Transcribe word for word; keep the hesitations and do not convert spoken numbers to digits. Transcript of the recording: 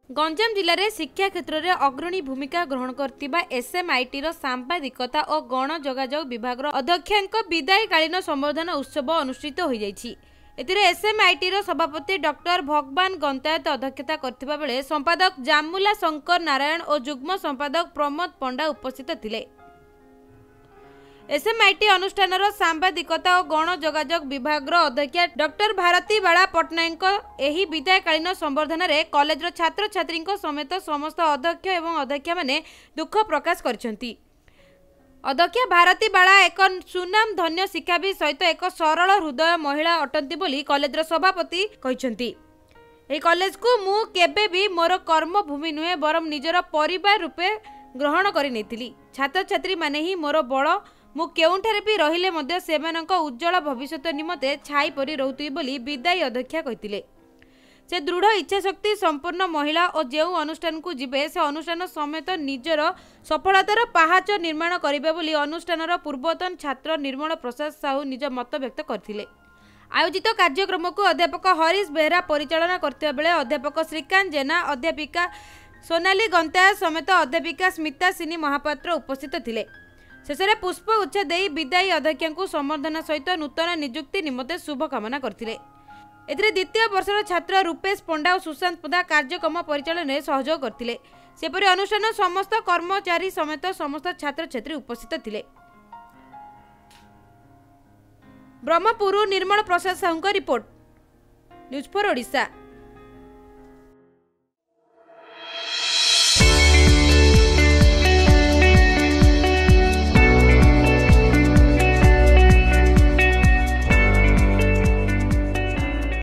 गंजाम जिले में शिक्षा क्षेत्र में अग्रणी भूमिका ग्रहण करथिबा एसएमआईटी रो सांबादिकता और गण जोगाजोग विभाग अध्यक्षक विदायकालीन संबर्धना उत्सव अनुष्ठित हो जाइछि। एथिरे एसएमआईटी रो सभापति डॉक्टर भगवान गंतायत अध्यक्षता करथिबा बेले संपादक जामुला शंकर नारायण और जुग्म संपादक प्रमोद पंडा उपस्थित थिले। एसएमआईटी अनुष्ठान सांबादिकता और गण जोगाजोग विभाग अध्यक्ष डॉक्टर भारती बाला पट्टनायक एही विदायकालीन संबर्धना रे कॉलेज छात्र छात्री समेत समस्त अध्यक्ष एवं अध्यक्षा माने दुख प्रकाश करछंती। अध्यक्ष भारती बाला एक सुनाम धन्य शिक्षाविद सहित एक सरल हृदय महिला अटंती बोली कॉलेज सभापति कहिसंती। एही कॉलेज को मु केबे भी मोर कर्मभूमि नुहे बरम निजर परिवार रूपे ग्रहण करि नेथिली। छात्र छात्री माने ही मोर बड़ मु केउंठारे भी रहिले मध्य सेमानक उज्जवल भविष्य निमते छाई परि रहुथि बोली विदायी अध्यक्षा कहिथिले। से दृढ़ इच्छाशक्ति संपूर्ण महिला और जेउ अनुष्ठान को जिबे से अनुष्ठान समेत निजर सफलतार पहाच निर्माण करिबे बोली अनुष्ठानर पूर्वतन छात्र निर्मल प्रसाद साहू निज मत व्यक्त करथिले। आयोजित कार्यक्रम को अध्यापक हरीश बेहरा परिचालना करथिबा बेले अध्यापक श्रीकांत जेना अध्यापिका सोनाली गंताय समेत अध्यापिका स्मिता सिनी महापात्र उपस्थित थिले। शेषे पुष्प उच्छा दे विदायी अध्यक्ष को संबर्धना सहित नूतन नियुक्ति निमते शुभकामना करथिले। एथिरे द्वितीय वर्षर छात्र रूपेश पंडा और सुशांत पदा कार्यक्रम परिचालन में सहयोग करथिले। सेपरि अनुष्ठान समस्त कर्मचारी समेत समस्त छात्र छात्री उपस्थित थिले। Brahmapur Nirmal Prasad Sahu report, news for Odisha.